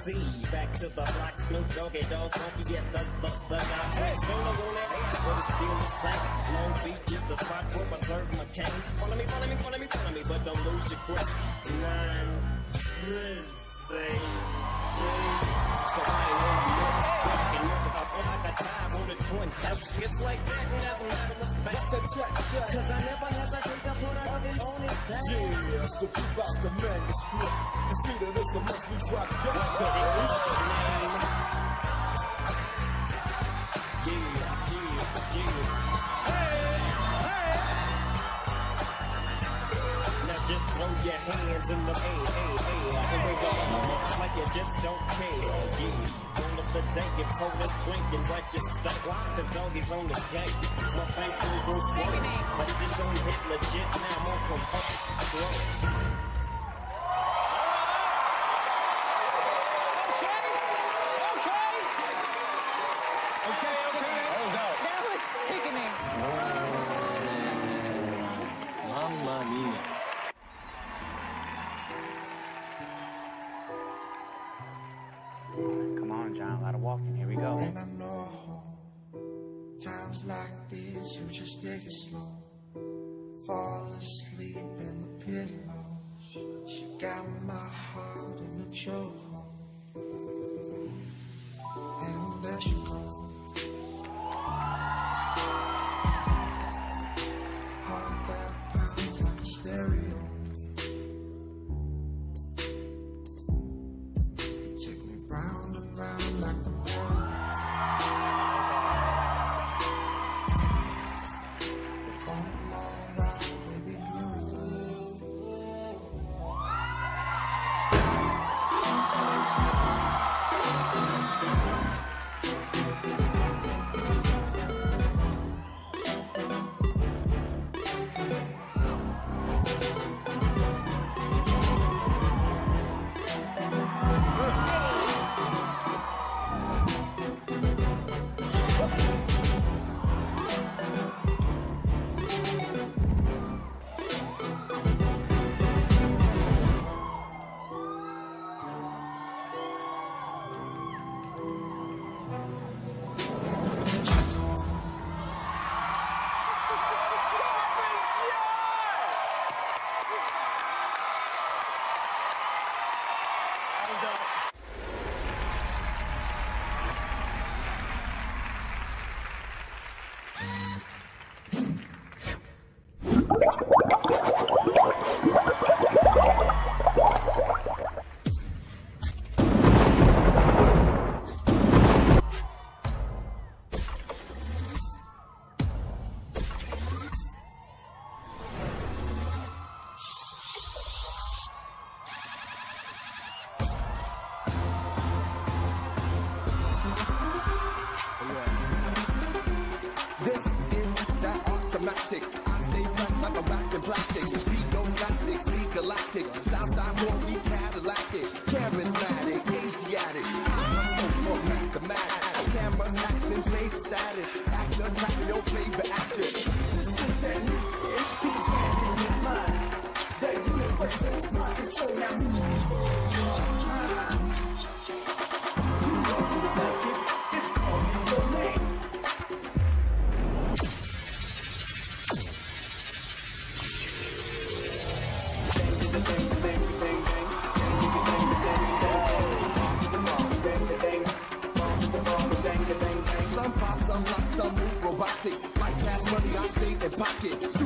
C. Back to the block, Snoop Doggy Dogg, funky, get the guy. Hey, solo on that ace, but it's still the same. Long Beach is the spot where I serve my cane. Follow me, but don't lose your grip. 9, 3, so I ain't on the fucking never up on like a time on the twin. It's like that, and that's a matter of fact. Cause I never hesitate to put a fucking on it back. Yeah, so keep out the manuscript. It's either this or must be rock. What's the name? Just throw your hands in the air, and wave your arms like you just don't care. Yeah, roll up the day, get pour this drink and wet your stank. Cause doggies on the gate, my bank goes on swing. But this on hit legit, now I'm on from up strong. That was sickening. Mamma mia. Come on, John, a lot of walking. Here we go. And I know times like this, you just take it slow. Fall asleep in the pillows. She got my heart in a chokehold. And there she goes. Heart that pounds like a stereo. Round and round like the merry-go-round. One more ride, baby, here we go. automatic. I stay fresh like I'm wrapped in plastic. Beat goes plastic, speak galactic. Southside more we Cadillac-ic. Charismatic, Asiatic. I'm so mathematic. Cameras, action, change status. Actor, track your favorite actress. Sit that new ish, keep it in your mind. That you never say, my control now. You know you like it. It's called your name. Some pop, some lock, some move robotic. Like cash money, I stay in pocket.